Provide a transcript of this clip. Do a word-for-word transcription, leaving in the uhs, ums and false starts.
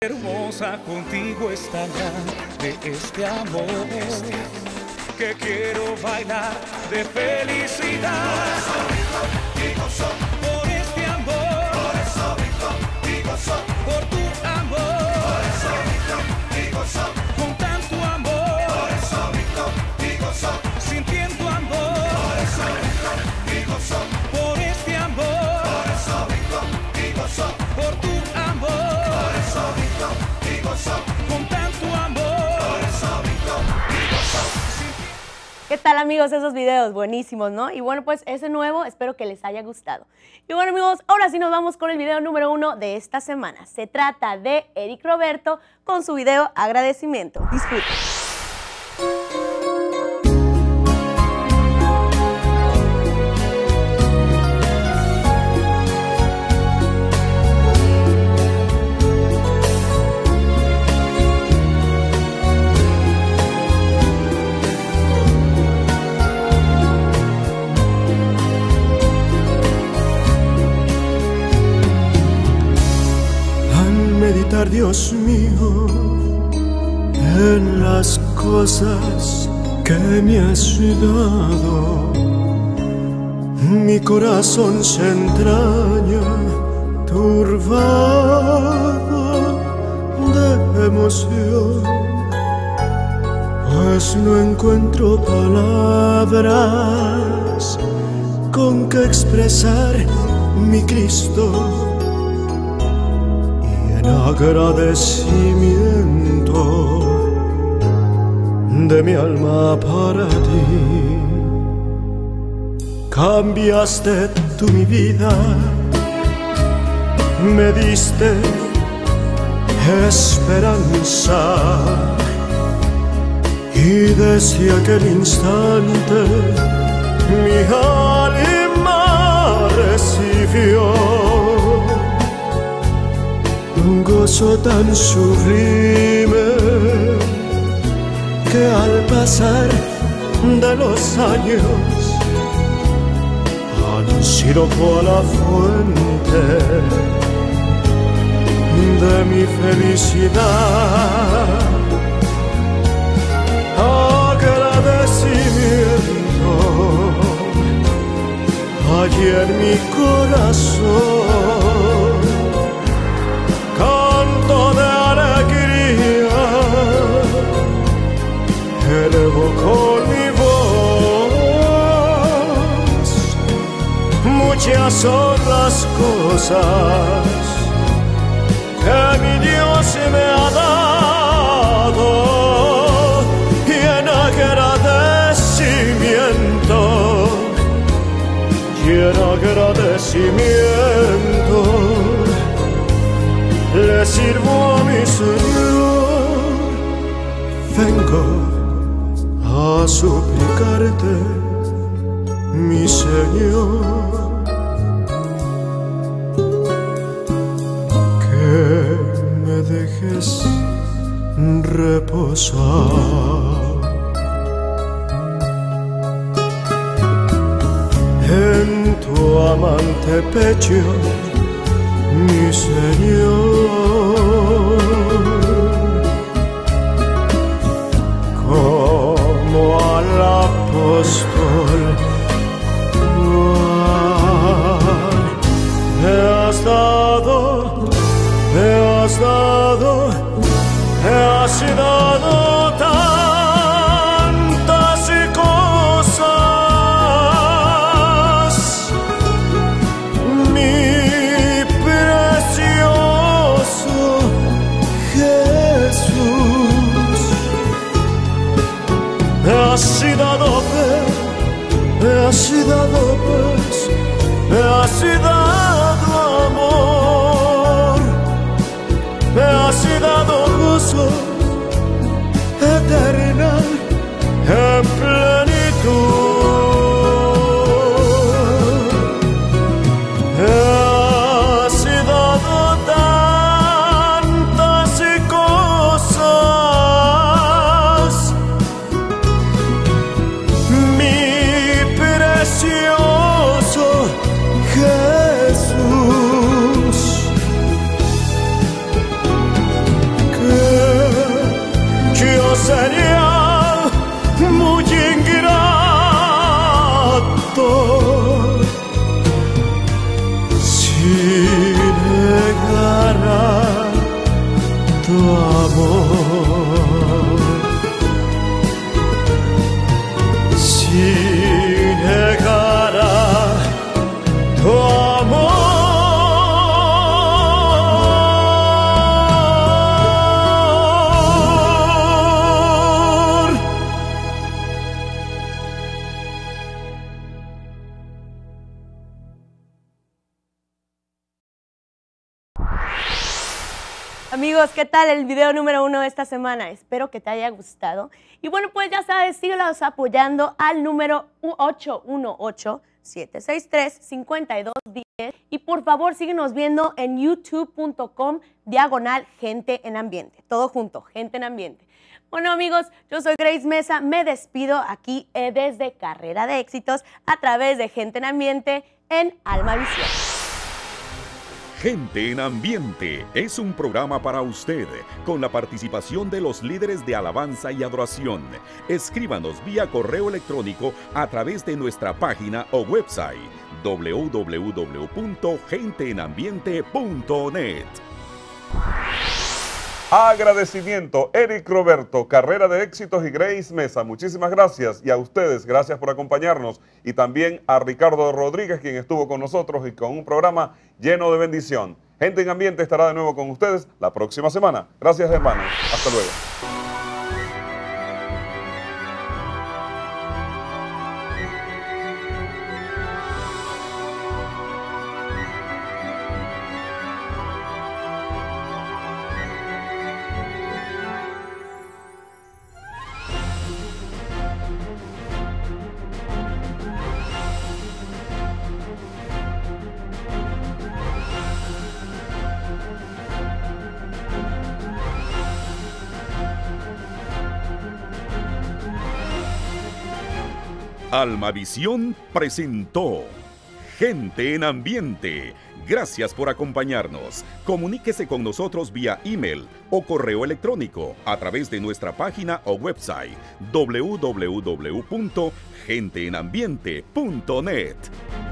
Hermosa, contigo estará de este amor, que quiero bailar de felicidad. Por eso vivo y gozo, por este amor. Por eso vivo y gozo, por tu amor. Por eso vivo y gozo, con tanto amor. Por eso vivo y gozo, sintiendo amor. Por eso vivo y gozo, por este amor. Por eso vivo y gozo, por tu amor. Por eso vivo y gozo, con tanto amor. Por eso vivo y gozo. ¿Qué tal, amigos? Esos videos buenísimos, ¿no? Y bueno, pues ese nuevo, espero que les haya gustado. Y bueno, amigos, ahora sí nos vamos con el video número uno de esta semana. Se trata de Eric Roberto con su video Agradecimiento. Disfruten. Meditar, Dios mío, en las cosas que me has dado, mi corazón se entraña turbado de emoción, pues no encuentro palabras con que expresar mi Cristo. Agradecimiento de mi alma para ti. Cambiaste tú mi vida, me diste esperanza, y desde aquel instante mi alma recibió un gozo tan sublime que al pasar de los años han sido cual la fuente de mi felicidad. Agradecimiento hay en mi corazón, canto de alegría, elevo con mi voz. Muchas son las cosas que mi Dios me ha dado, y en agradecimiento, y en agradecimiento le sirvo a mi Señor. Vengo a suplicarte, mi Señor, que me dejes reposar en tu amante pecho, mi Señor. Como al apóstol Juan, me has dado, me has dado, me has dado tantas cosas, mi Jesús. Me has dado fe, me has dado paz, me has dado amor, me has dado gozo eterna en plenitud. Me has dado tantas cosas, mi precioso Jesús. sería muy ingrato si negara tu amor, si negara tu amor. Amigos, ¿qué tal el video número uno de esta semana? Espero que te haya gustado. Y bueno, pues ya sabes, síguelos apoyando al número ocho uno ocho, siete seis tres, cinco dos uno cero. Y por favor, síguenos viendo en youtube punto com diagonal Gente en Ambiente. Todo junto, Gente en Ambiente. Bueno, amigos, yo soy Grace Mesa. Me despido aquí eh, desde Carrera de Éxitos a través de Gente en Ambiente en Alma Visión. Gente en Ambiente es un programa para usted con la participación de los líderes de alabanza y adoración. Escríbanos vía correo electrónico a través de nuestra página o website w w w punto gente en ambiente punto net. Agradecimiento, Eric Roberto, Carrera de Éxitos y Grace Mesa. Muchísimas gracias y a ustedes, gracias por acompañarnos. Y también a Ricardo Rodríguez, quien estuvo con nosotros y con un programa lleno de bendición. Gente en Ambiente estará de nuevo con ustedes la próxima semana. Gracias, hermanos. Hasta luego. Almavisión presentó Gente en Ambiente. Gracias por acompañarnos. Comuníquese con nosotros vía email o correo electrónico a través de nuestra página o website w w w punto gente en ambiente punto net.